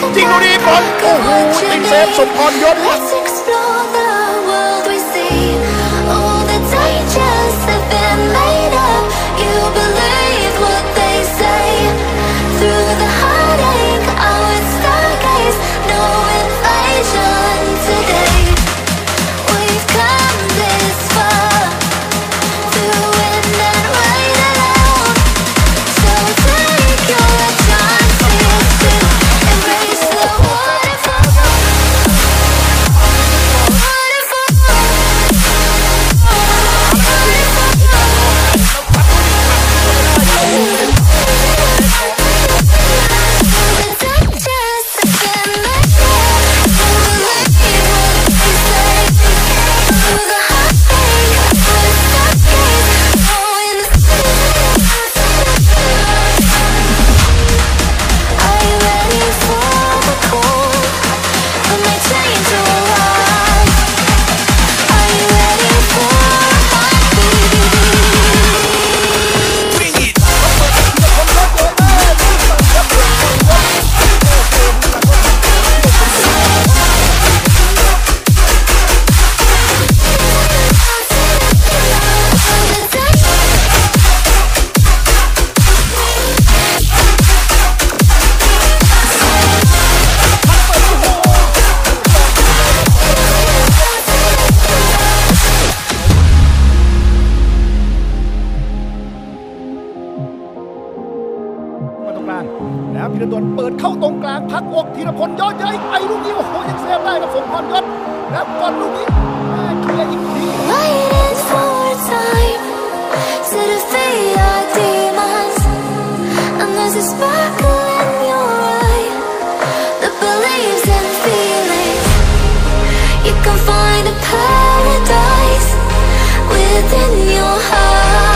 ยิงลูกนี้บอลโอ้โหติดเซฟสมพรยศแล้วพีระดลเปิดเข้าตรงกลางพักอกธีรพลย้อนย้ายไปลูกนี้โอ้โหยังเซฟได้กับสมพรยศแล้วก่อนลูกนี้เคลียร์อีกที Find a paradise within your heart